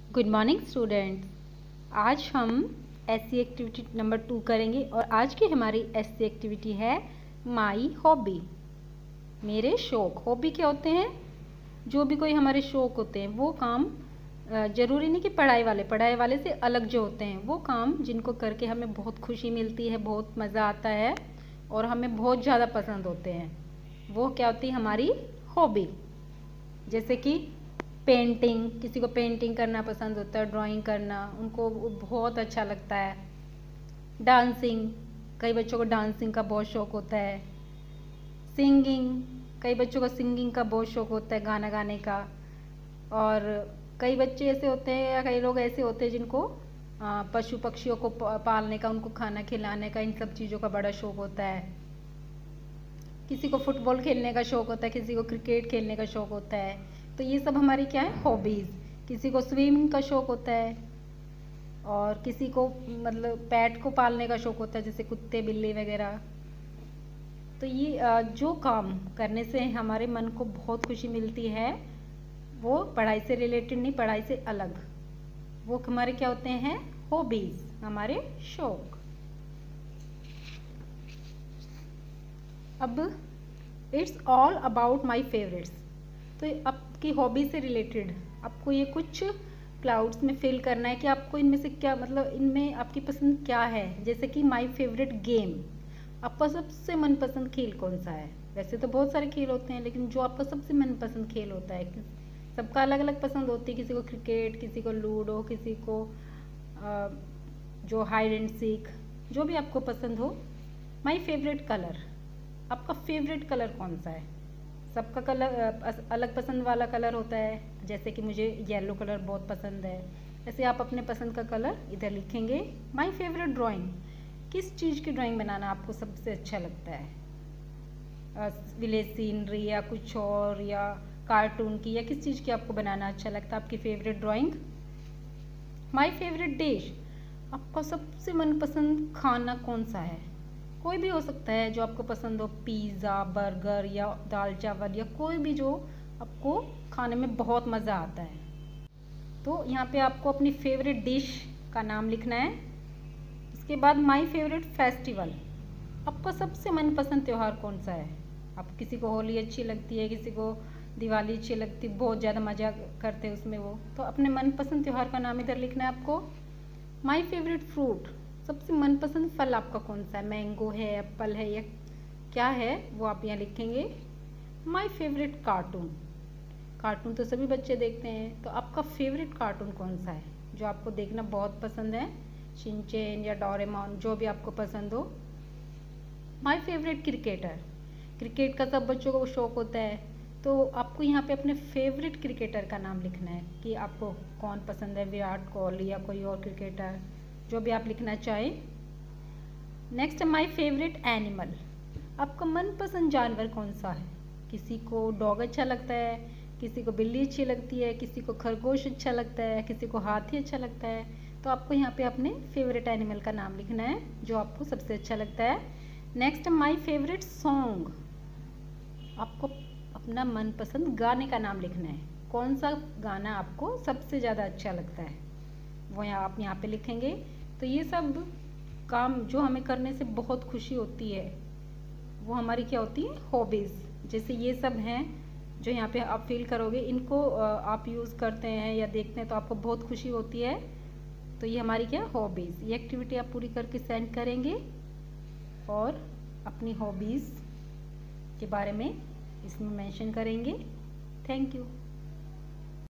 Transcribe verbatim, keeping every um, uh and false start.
Good morning students. आज हम SC activity number two करेंगे और आज की हमारी एससी एक्टिविटी है माई हॉबी, मेरे शौक। हॉबी क्या होते हैं? जो भी कोई हमारे शौक होते हैं वो काम, ज़रूरी नहीं कि पढ़ाई वाले पढ़ाई वाले से अलग जो होते हैं वो काम जिनको करके हमें बहुत खुशी मिलती है, बहुत मज़ा आता है और हमें बहुत ज़्यादा पसंद होते हैं, वो क्या होती है हमारी हॉबी। जैसे कि पेंटिंग, किसी को पेंटिंग करना पसंद होता है, ड्राइंग करना उनको बहुत अच्छा लगता है। डांसिंग, कई बच्चों को डांसिंग का बहुत शौक होता है। सिंगिंग, कई बच्चों को सिंगिंग का बहुत शौक होता है, गाना गाने का। और कई बच्चे ऐसे होते हैं या कई लोग ऐसे होते हैं जिनको पशु पक्षियों को पालने का, उनको खाना खिलाने का, इन सब चीज़ों का बड़ा शौक होता है। किसी को फुटबॉल खेलने का शौक होता है, किसी को क्रिकेट खेलने का शौक होता है। तो ये सब हमारी क्या है, हॉबीज़। किसी को स्विमिंग का शौक होता है और किसी को मतलब पेट को पालने का शौक होता है, जैसे कुत्ते बिल्ली वगैरह। तो ये जो काम करने से हमारे मन को बहुत खुशी मिलती है, वो पढ़ाई से रिलेटेड नहीं, पढ़ाई से अलग, वो हमारे क्या होते हैं, हॉबीज़, हमारे शौक। अब it's all about my favourites. तो आपकी हॉबी से रिलेटेड आपको ये कुछ क्लाउड्स में फिल करना है कि आपको इनमें से क्या, मतलब इनमें आपकी पसंद क्या है। जैसे कि माई फेवरेट गेम, आपका सबसे मनपसंद खेल कौन सा है? वैसे तो बहुत सारे खेल होते हैं, लेकिन जो आपका सबसे मनपसंद खेल होता है, सबका अलग अलग पसंद होती है। किसी को क्रिकेट, किसी को लूडो, किसी को आ, जो हाइड एंड सीक, जो भी आपको पसंद हो। माई फेवरेट कलर, आपका फेवरेट कलर कौन सा है? सबका कलर अलग पसंद वाला कलर होता है। जैसे कि मुझे येलो कलर बहुत पसंद है, ऐसे आप अपने पसंद का कलर इधर लिखेंगे। माय फेवरेट ड्राइंग, किस चीज़ की ड्राइंग बनाना आपको सबसे अच्छा लगता है? विलेज सीनरी या कुछ और, या कार्टून की, या किस चीज़ की आपको बनाना अच्छा लगता है? आपकी favourite drawing. My favourite dish, आपका सबसे मनपसंद खाना कौन सा है? कोई भी हो सकता है जो आपको पसंद हो, पिज़्ज़ा, बर्गर या दाल चावल, या कोई भी जो आपको खाने में बहुत मज़ा आता है। तो यहाँ पे आपको अपनी फेवरेट डिश का नाम लिखना है। उसके बाद माय फेवरेट फेस्टिवल, आपका सबसे मनपसंद त्यौहार कौन सा है? आप किसी को होली अच्छी लगती है, किसी को दिवाली अच्छी लगती है, बहुत ज़्यादा मज़ा करते हैं उसमें वो, तो अपने मनपसंद त्यौहार का नाम इधर लिखना है आपको। माय फेवरेट फ्रूट, सबसे मनपसंद फल आपका कौन सा है? मैंगो है, एप्पल है, या क्या है, वो आप यहाँ लिखेंगे। माय फेवरेट कार्टून, कार्टून तो सभी बच्चे देखते हैं, तो आपका फेवरेट कार्टून कौन सा है जो आपको देखना बहुत पसंद है? शिनचैन या डोरेमोन, जो भी आपको पसंद हो। माय फेवरेट क्रिकेटर, क्रिकेट का सब बच्चों को शौक होता है, तो आपको यहाँ पे अपने फेवरेट क्रिकेटर का नाम लिखना है कि आपको कौन पसंद है, विराट कोहली या कोई और क्रिकेटर, जो भी आप लिखना चाहें। नेक्स्ट, माय फेवरेट एनिमल, आपका मनपसंद जानवर कौन सा है? किसी को डॉग अच्छा लगता है, किसी को बिल्ली अच्छी लगती है, किसी को खरगोश अच्छा लगता है, किसी को हाथी अच्छा लगता है। तो आपको यहाँ पे अपने फेवरेट एनिमल का नाम लिखना है जो आपको सबसे अच्छा लगता है। नेक्स्ट, माय फेवरेट सॉन्ग, आपको अपना मनपसंद गाने का नाम लिखना है। कौन सा गाना आपको सबसे ज़्यादा अच्छा लगता है, वो यहाँ आप यहाँ पे लिखेंगे। तो ये सब काम जो हमें करने से बहुत खुशी होती है, वो हमारी क्या होती है, हॉबीज़। जैसे ये सब हैं जो यहाँ पे आप फील करोगे, इनको आप यूज़ करते हैं या देखते हैं तो आपको बहुत खुशी होती है। तो ये हमारी क्या, हॉबीज़। ये एक्टिविटी आप पूरी करके सेंड करेंगे और अपनी हॉबीज़ के बारे में इसमें मेंशन करेंगे। Thank you.